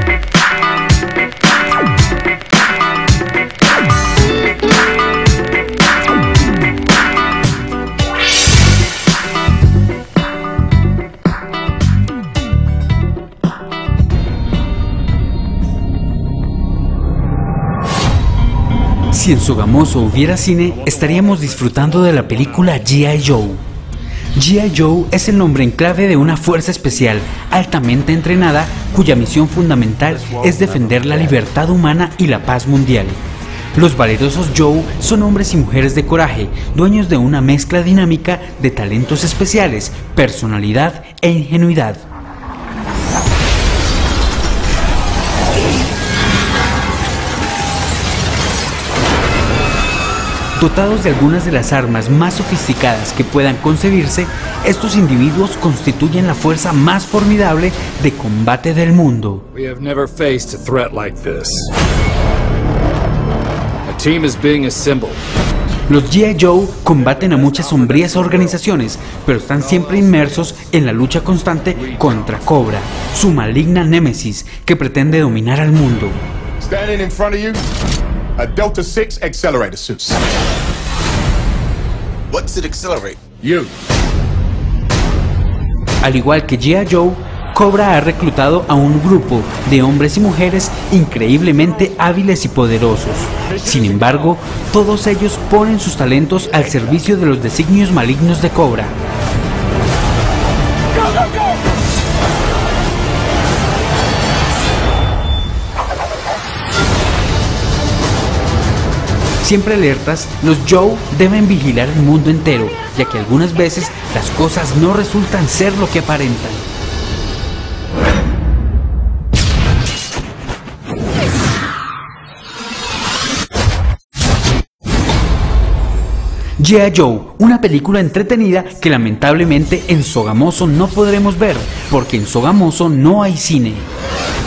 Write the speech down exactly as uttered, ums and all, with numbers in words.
Si en Sogamoso hubiera cine, estaríamos disfrutando de la película G I Joe. G I Joe es el nombre en clave de una fuerza especial altamente entrenada cuya misión fundamental es defender la libertad humana y la paz mundial. Los valerosos Joe son hombres y mujeres de coraje, dueños de una mezcla dinámica de talentos especiales, personalidad e ingenuidad. Dotados de algunas de las armas más sofisticadas que puedan concebirse, estos individuos constituyen la fuerza más formidable de combate del mundo. We have never faced a threat like this. A team is being assembled. Los G I Joe combaten a muchas sombrías organizaciones, pero están siempre inmersos en la lucha constante contra Cobra, su maligna némesis que pretende dominar al mundo. Standing in front of you, a Delta six accelerator suit. What's it accelerate? You. Al igual que G I Joe, Cobra ha reclutado a un grupo de hombres y mujeres increíblemente hábiles y poderosos. Sin embargo, todos ellos ponen sus talentos al servicio de los designios malignos de Cobra. Go, go, go! Siempre alertas, los Joe deben vigilar el mundo entero, ya que algunas veces las cosas no resultan ser lo que aparentan. G I Joe, una película entretenida que lamentablemente en Sogamoso no podremos ver, porque en Sogamoso no hay cine.